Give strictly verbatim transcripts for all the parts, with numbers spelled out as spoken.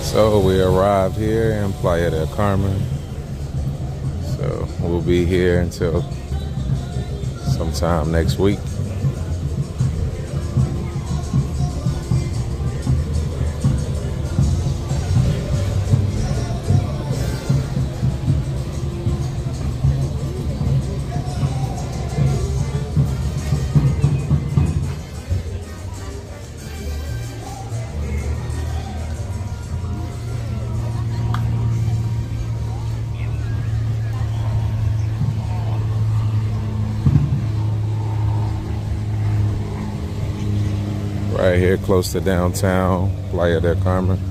So we arrived here in Playa del Carmen. So we'll be here until sometime next week. Right here close to downtown Playa del Carmen.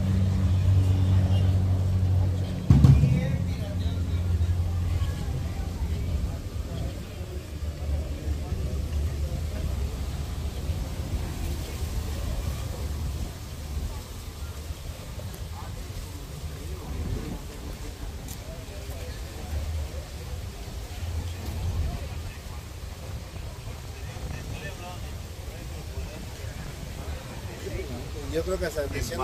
Yo creo que se diciendo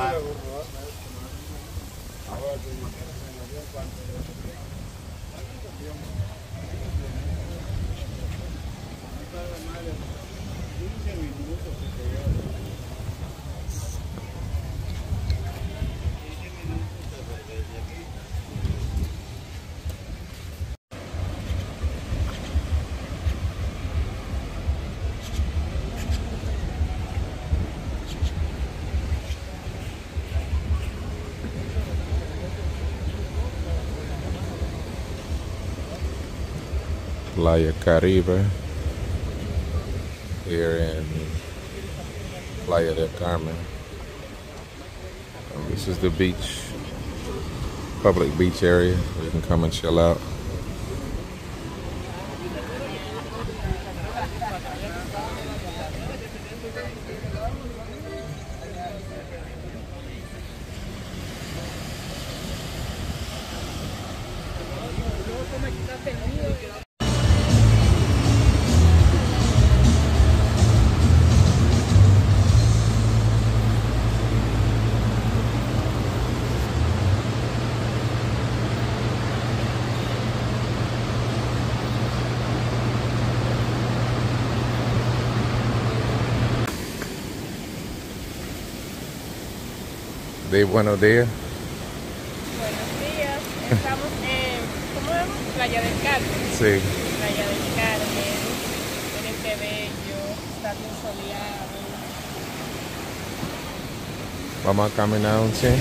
Playa Caribe here in Playa del Carmen. And this is the beach, public beach area where you can come and chill out. De buenos días. Buenos días. Estamos en, ¿cómo se llama? Playa del Carmen. Sí. Playa del Carmen. Miren qué bello. Está bien soleado. Vamos a caminar un chin.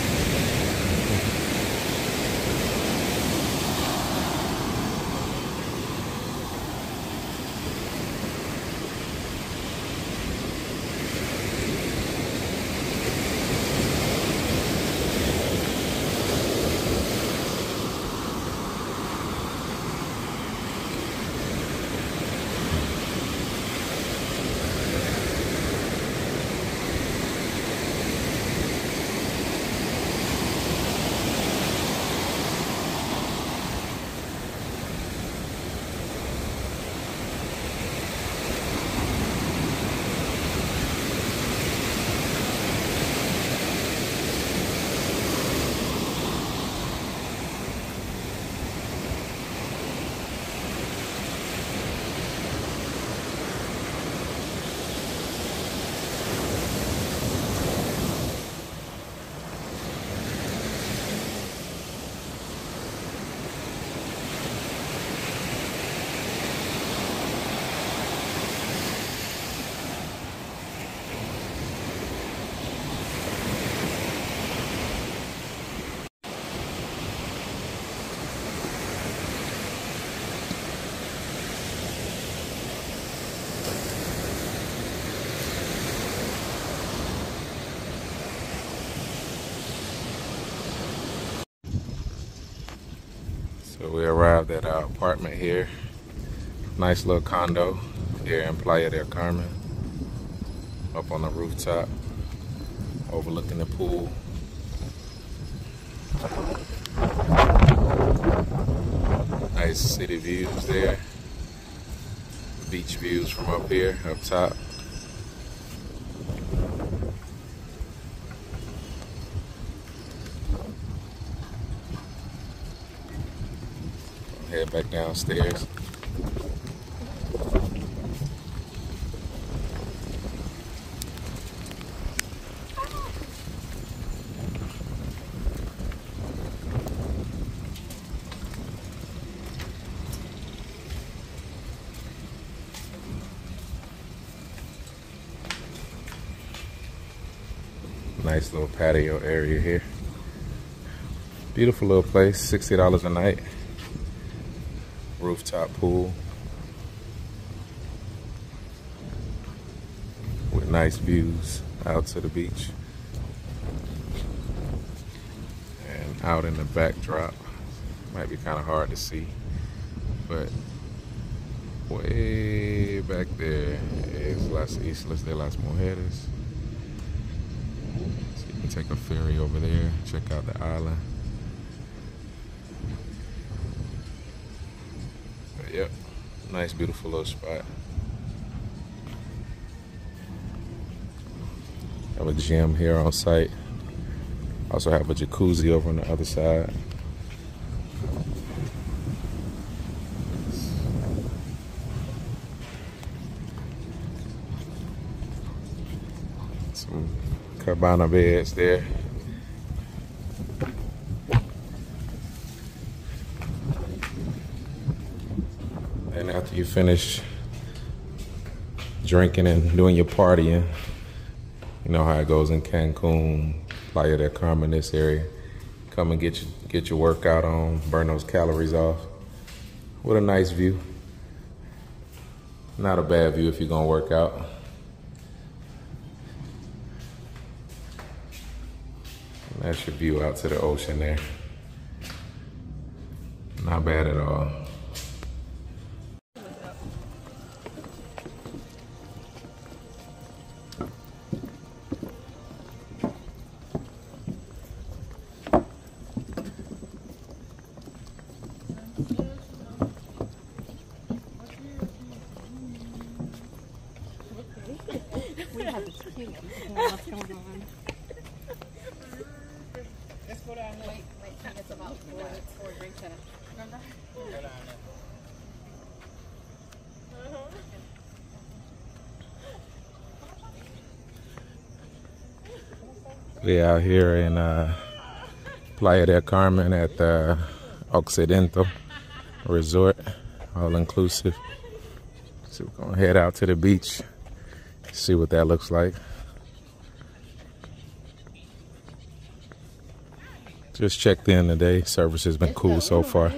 So we arrived at our apartment here. Nice little condo here in Playa del Carmen. Up on the rooftop, overlooking the pool. Nice city views there. Beach views from up here, up top. head back downstairs. Nice little patio area here. Beautiful little place, sixty dollars a night. Rooftop pool with nice views out to the beach. And out in the backdrop, might be kind of hard to see, but way back there is Las Islas de las Mujeres. So you can take a ferry over there, check out the island. But yep, nice, beautiful little spot. Have a gym here on site. Also have a jacuzzi over on the other side. Some cabana beds there. And after you finish drinking and doing your partying, you know how it goes in Cancun, Playa del Carmen, this area. Come and get your, get your workout on, burn those calories off. What a nice view. Not a bad view if you're gonna work out. And that's your view out to the ocean there. Not bad at all. We have a tea. What's going on? Let's go down there. Wait, wait, it's about four, four drinks in it. Remember? Go down there. We out here in uh, Playa del Carmen at the Occidental Resort, all inclusive. So we're gonna head out to the beach, see what that looks like. Just checked in today. Service has been cool so far.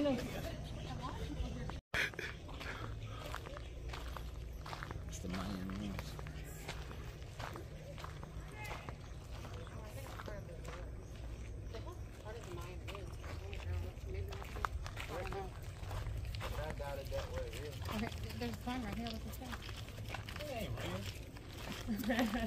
There's a sign right here with the sign. It ain't real.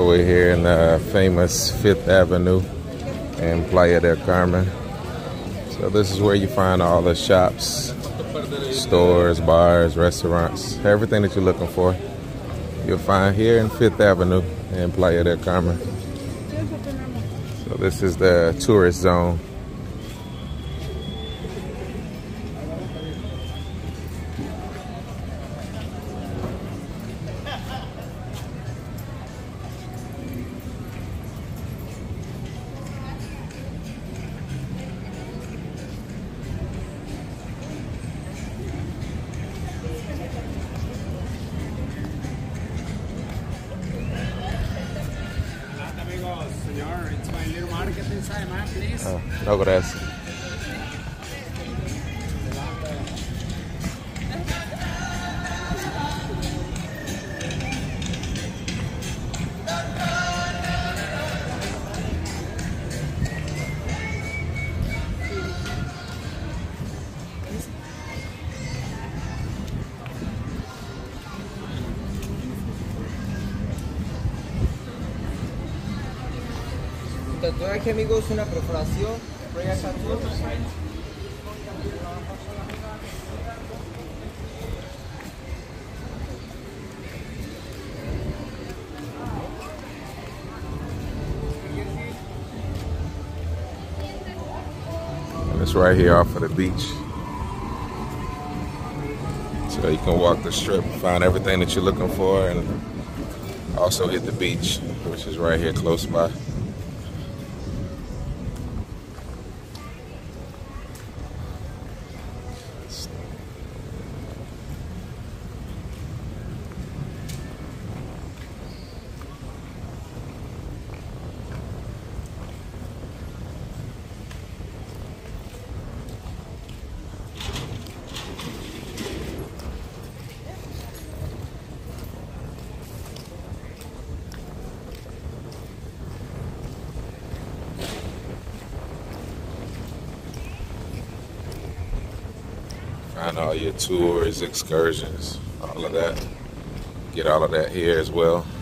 So we're here in the famous Fifth Avenue in Playa del Carmen. So this is where you find all the shops, stores, bars, restaurants, everything that you're looking for. You'll find here in Fifth Avenue in Playa del Carmen. So this is the tourist zone. It's my little market inside, man, please. Oh, no gracias. Tatuaje, amigos, una perforación. And it's right here off of the beach. So you can walk the strip, find everything that you're looking for, and also hit the beach, which is right here close by. Find all your tours, excursions, all of that. Get all of that here as well.